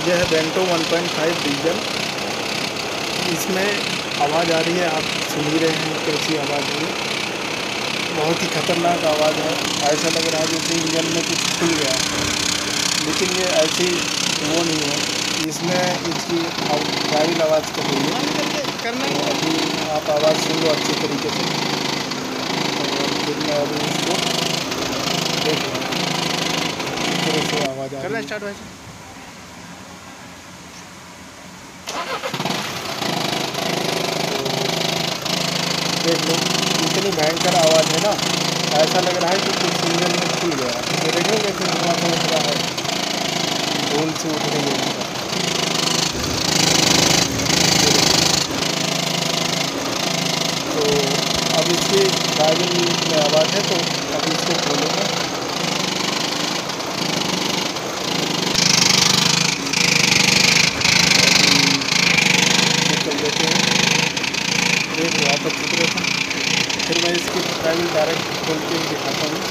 यह है bento 1.5 diesel. इसमें आवाज़ आ रही है, आप सुन ही रहे हैं कैसी आवाज़ है। बहुत ही ख़तरनाक आवाज़ है। ऐसा लग रहा है जैसे इंजन में कुछ खुल गया, लेकिन ये ऐसी वो नहीं है। इसमें इसकी ड्राइविंग आवाज़ कर रही है। अभी आप आवाज़ सुन लो अच्छे तरीके से। और फिर मैं अभी इसको देख रहा हूँ किस तरह से आवाज़ आ रही है। स्टार्ट भाई। देख लो इतनी भयंकर आवाज़ है ना, ऐसा लग रहा है कि कुछ इंजन में खुल गया। ये देख लो कैसे धुआं से उठ रहा है, धूल से उठ रही है। तो अब इसकी ड्राइविंग में आवाज़ है, तो अब इसको खोलेंगे। चल देते हैं, देख लो आप अच्छी तरह से। फिर मैं इसकी ड्राइविंग डायरेक्ट खोल के दिखाता हूँ।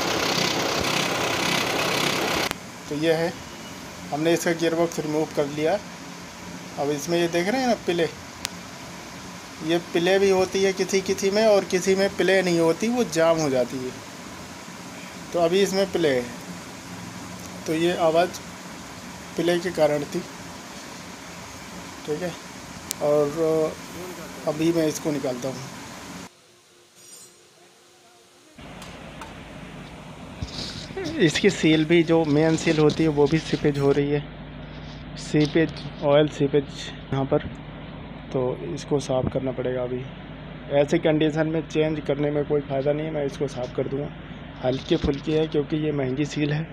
तो यह है, हमने इसका गियर बॉक्स रिमूव कर लिया। अब इसमें ये देख रहे हैं ना प्ले, ये प्ले भी होती है किसी किसी में, और किसी में प्ले नहीं होती, वो जाम हो जाती है। तो अभी इसमें प्ले है, तो ये आवाज़ प्ले के कारण थी। ठीक है, और अभी मैं इसको निकालता हूँ। इसकी सील भी, जो मेन सील होती है, वो भी सीपेज हो रही है। सीपेज, ऑयल सीपेज यहाँ पर। तो इसको साफ़ करना पड़ेगा। अभी ऐसी कंडीशन में चेंज करने में कोई फ़ायदा नहीं है, मैं इसको साफ़ कर दूँगा। हल्की फुल्की है क्योंकि ये महंगी सील है।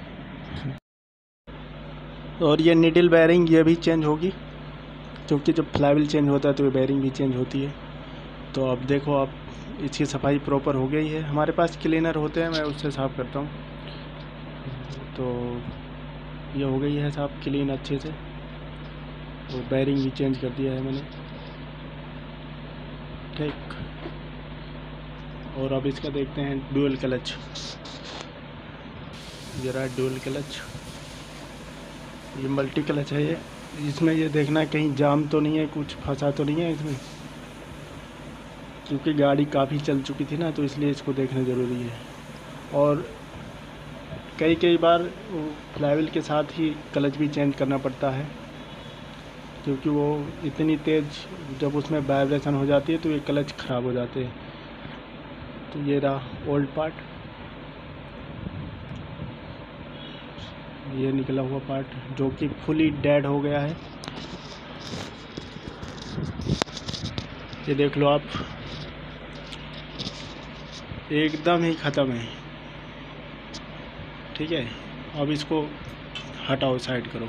और ये नीडल बेयरिंग ये भी चेंज होगी, क्योंकि जब फ्लाईव्हील चेंज होता है तो ये बेयरिंग भी चेंज होती है। तो अब देखो, आप इसकी सफाई प्रॉपर हो गई है। हमारे पास क्लीनर होते हैं, मैं उससे साफ़ करता हूँ। तो ये हो गई है साफ़, क्लीन अच्छे से। और बेयरिंग भी चेंज कर दिया है मैंने। ठीक, और अब इसका देखते हैं डुअल क्लच। ये रहा डुअल क्लच, ये मल्टी क्लच है। ये इसमें ये देखना कहीं जाम तो नहीं है, कुछ फंसा तो नहीं है इसमें, क्योंकि गाड़ी काफ़ी चल चुकी थी ना, तो इसलिए इसको देखना ज़रूरी है। और कई बार फ्लाईव्हील के साथ ही क्लच भी चेंज करना पड़ता है, क्योंकि वो इतनी तेज़ जब उसमें वाइब्रेशन हो जाती है तो ये क्लच ख़राब हो जाते हैं। तो ये रहा ओल्ड पार्ट, ये निकला हुआ पार्ट जो कि फुली डेड हो गया है। ये देख लो आप, एकदम ही ख़त्म है। ठीक है, अब इसको हटाओ, साइड करो।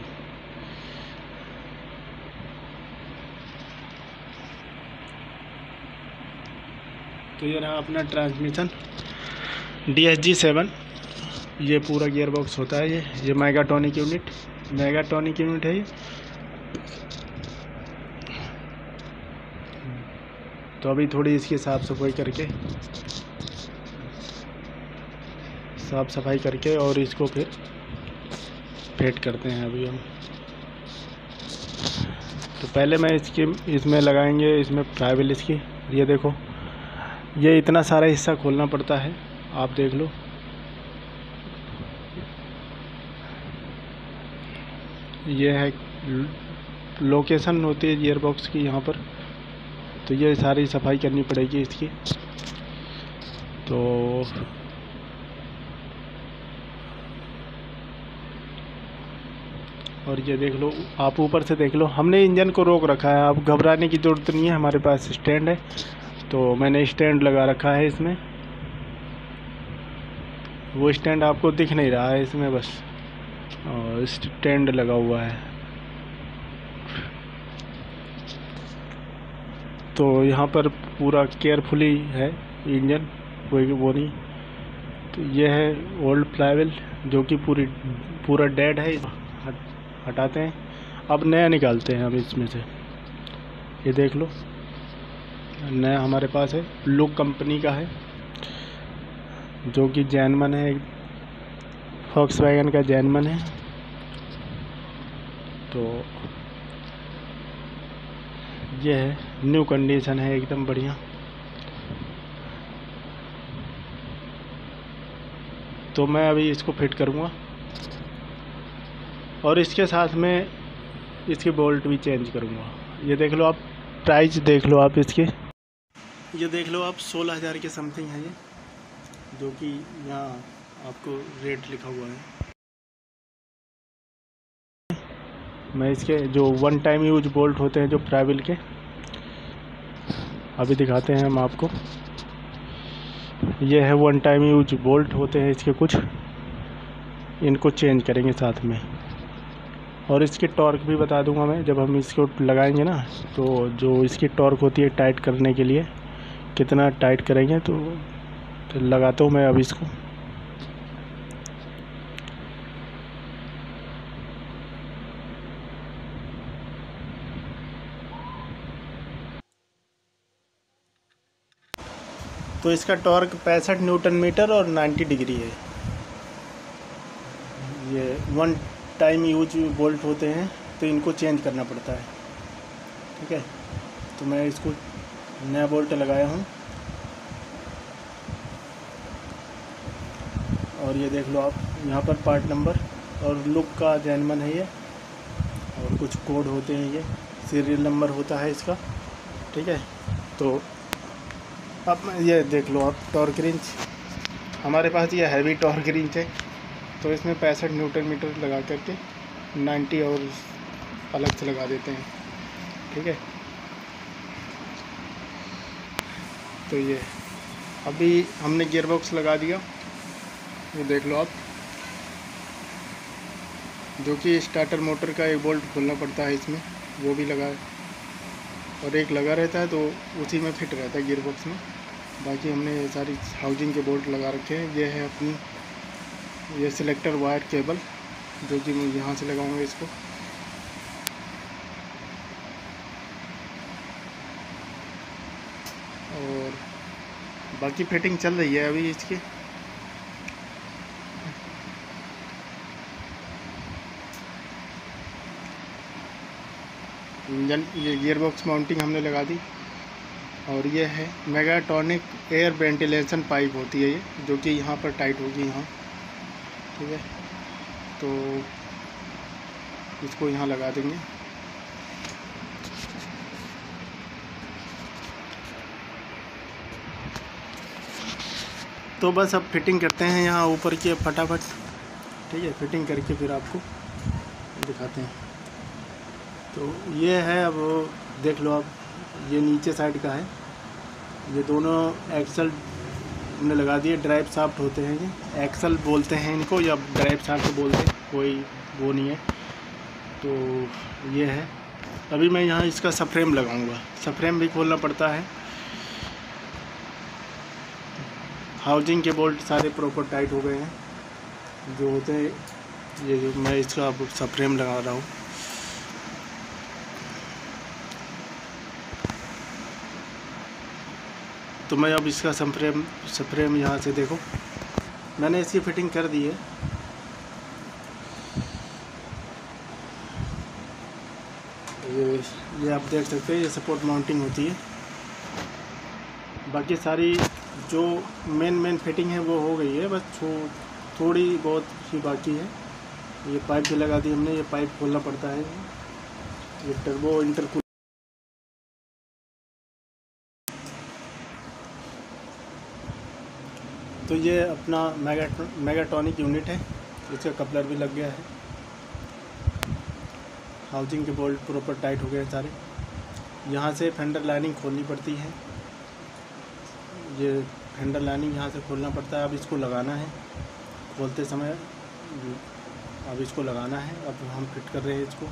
तो ये रहा अपना ट्रांसमिशन DSG 7। ये पूरा गियर बॉक्स होता है। ये मेगाट्रॉनिक यूनिट है ये। तो अभी थोड़ी इसकी साफ़ सफाई करके और इसको फिर फिट करते हैं अभी हम। तो पहले मैं इसमें लगाएंगे, इसमें फ्लाईव्हील इसकी। ये देखो, ये इतना सारा हिस्सा खोलना पड़ता है, आप देख लो। ये है लोकेशन होती है गियर बॉक्स की यहाँ पर। तो ये सारी सफाई करनी पड़ेगी इसकी। तो और ये देख लो, आप ऊपर से देख लो, हमने इंजन को रोक रखा है। आप घबराने की ज़रूरत नहीं है, हमारे पास स्टैंड है। तो मैंने स्टैंड लगा रखा है इसमें। वो स्टैंड आपको दिख नहीं रहा है इसमें, बस स्टैंड लगा हुआ है। तो यहाँ पर पूरा केयरफुली है इंजन, कोई वो नहीं। तो ये है ओल्ड फ्लाईव्हील जो कि पूरा डेड है। हटाते हैं, अब नया निकालते हैं हम इसमें से। ये देख लो, नया हमारे पास है, लुक कंपनी का है, जो कि जैनमन है, फॉक्सवैगन का जैनमन है। तो ये है, न्यू कंडीशन है एकदम बढ़िया। तो मैं अभी इसको फिट करूँगा और इसके साथ में इसके बोल्ट भी चेंज करूँगा। ये देख लो आप, प्राइस देख लो आप इसके, ये देख लो आप 16,000 के समथिंग है ये, जो कि यहाँ आपको रेट लिखा हुआ है। मैं इसके जो वन टाइम यूज बोल्ट होते हैं जो प्राइविल के, अभी दिखाते हैं हम आपको। ये है वन टाइम यूज बोल्ट होते हैं इसके कुछ, इनको चेंज करेंगे साथ में। और इसकी टॉर्क भी बता दूंगा मैं जब हम इसको लगाएंगे ना, तो जो इसकी टॉर्क होती है टाइट करने के लिए, कितना टाइट करेंगे। तो लगाता हूँ मैं अब इसको। तो इसका टॉर्क 65 न्यूटन मीटर और 90 डिग्री है। ये वन टाइम यूज बोल्ट होते हैं तो इनको चेंज करना पड़ता है, ठीक है। तो मैं इसको नया बोल्ट लगाया हूँ और ये देख लो आप, यहाँ पर पार्ट नंबर और लुक का जैनमन है ये, और कुछ कोड होते हैं, ये सीरियल नंबर होता है इसका, ठीक है। तो अब ये देख लो आप, टॉर्क रिंच हमारे पास ये हैवी टॉर्क रिंच है, तो इसमें 65 न्यूटन मीटर लगा करके 90 और अलग से लगा देते हैं, ठीक है। तो ये अभी हमने गियर बॉक्स लगा दिया, ये देख लो आप, जो कि स्टार्टर मोटर का एक बोल्ट खोलना पड़ता है इसमें, वो भी लगा है, और एक लगा रहता है तो उसी में फिट रहता है गियर बॉक्स में। बाकी हमने ये सारी हाउसिंग के बोल्ट लगा रखे हैं। ये है अपनी ये सिलेक्टर वायर केबल, जो कि मैं यहाँ से लगाऊंगा इसको। और बाकी फिटिंग चल रही है अभी इसकी। इंजन, ये गियर बॉक्स माउंटिंग हमने लगा दी। और ये है मेगाट्रॉनिक एयर वेंटिलेशन पाइप होती है ये, जो कि यहाँ पर टाइट होगी यहाँ, ठीक है। तो इसको यहाँ लगा देंगे। तो बस अब फिटिंग करते हैं यहाँ ऊपर की फटाफट, ठीक है। फिटिंग करके फिर आपको दिखाते हैं। तो ये है, अब देख लो आप, ये नीचे साइड का है, ये दोनों एक्सल हमने लगा दिए। ड्राइव शाफ्ट होते हैं ये, एक्सल बोलते हैं इनको या ड्राइव शाफ्ट बोलते हैं, कोई वो नहीं है। तो ये है, अभी मैं यहाँ इसका सबफ्रेम लगाऊंगा। सबफ्रेम भी खोलना पड़ता है। हाउसिंग के बोल्ट सारे प्रॉपर टाइट हो गए हैं जो होते हैं। ये जो मैं इसका अब सबफ्रेम लगा रहा हूँ। तो मैं अब इसका सबफ्रेम यहाँ से देखो, मैंने इसकी फिटिंग कर दी है। ये आप देख सकते हैं, ये सपोर्ट माउंटिंग होती है। बाकी सारी जो मेन फिटिंग है वो हो गई है, बस थोड़ी बहुत ही बाकी है। ये पाइप भी लगा दी हमने, ये पाइप खोलना पड़ता है। ये टर्बो इंटरकूलर, तो ये अपना मेगाट्रॉनिक यूनिट है, इसका कपलर भी लग गया है। हाउसिंग के बोल्ट प्रॉपर टाइट हो गए सारे। यहाँ से फेंडर लाइनिंग खोलनी पड़ती है, ये फेंडर लाइनिंग यहाँ से खोलना पड़ता है। अब इसको लगाना है, खोलते समय अब इसको लगाना है। अब हम फिट कर रहे हैं इसको।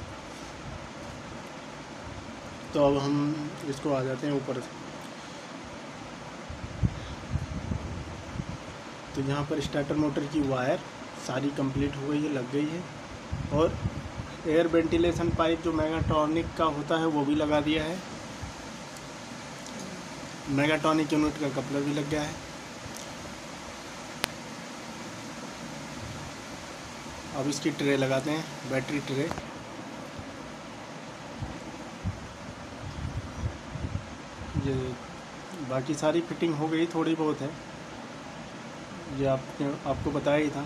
तो अब हम इसको आ जाते हैं ऊपर से। तो यहाँ पर स्टार्टर मोटर की वायर सारी कंप्लीट हो गई है, लग गई है। और एयर वेंटिलेशन पाइप जो मेगाट्रॉनिक का होता है वो भी लगा दिया है। मेगाट्रॉनिक यूनिट का कपलर भी लग गया है। अब इसकी ट्रे लगाते हैं, बैटरी ट्रे। ये बाकी सारी फिटिंग हो गई, थोड़ी बहुत है, ये आपको बताया ही था।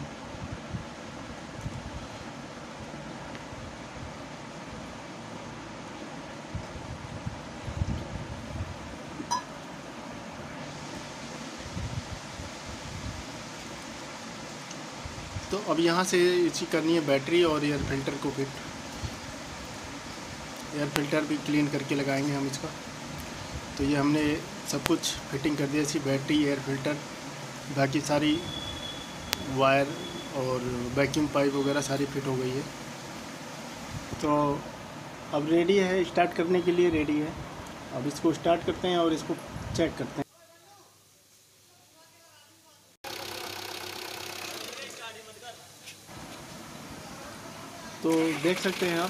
तो अब यहाँ से इसकी करनी है बैटरी और एयर फिल्टर को फिट। एयर फिल्टर भी क्लीन करके लगाएंगे हम इसका। तो ये हमने सब कुछ फिटिंग कर दिया, इसकी बैटरी, एयर फिल्टर, बाकी सारी वायर और वैक्यूम पाइप वगैरह सारी फिट हो गई है। तो अब रेडी है, स्टार्ट करने के लिए रेडी है। अब इसको स्टार्ट करते हैं और इसको चेक करते हैं। तो देख सकते हैं आप,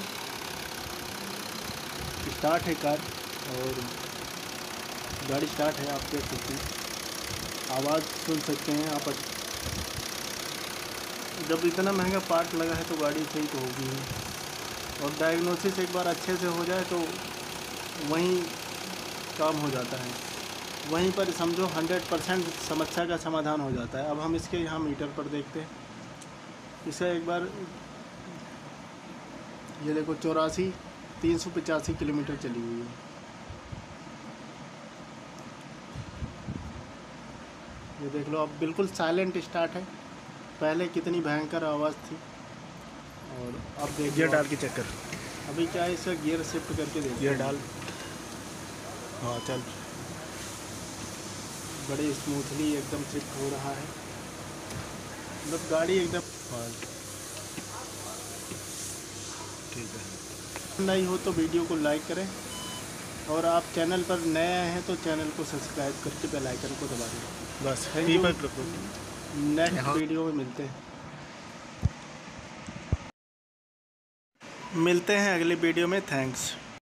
स्टार्ट है कार और गाड़ी स्टार्ट है, आप देख सकते हैं, आवाज़ सुन सकते हैं आप। जब इतना महंगा पार्ट लगा है तो गाड़ी सही तो होगी ही। और डायग्नोसिस एक बार अच्छे से हो जाए तो वहीं काम हो जाता है, वहीं पर समझो 100% समस्या का समाधान हो जाता है। अब हम इसके यहाँ मीटर पर देखते हैं, इसे एक बार, ये देखो 385 किलोमीटर चली हुई है। ये देख लो, अब बिल्कुल साइलेंट स्टार्ट है, पहले कितनी भयंकर आवाज़ थी। और अब देख गियर डाल के चेक कर। अभी क्या है, इसका गियर शिफ्ट करके देखो, गियर डाल, हाँ चल, बड़े स्मूथली एकदम शिफ्ट हो रहा है, मतलब गाड़ी एकदम। हाँ ठीक है। नहीं हो तो वीडियो को लाइक करें, और आप चैनल पर नए आए हैं तो चैनल को सब्सक्राइब करके बेल आइकन को दबा दें। बस थैंक यू, नेक्स्ट वीडियो में मिलते हैं अगले वीडियो में। थैंक्स।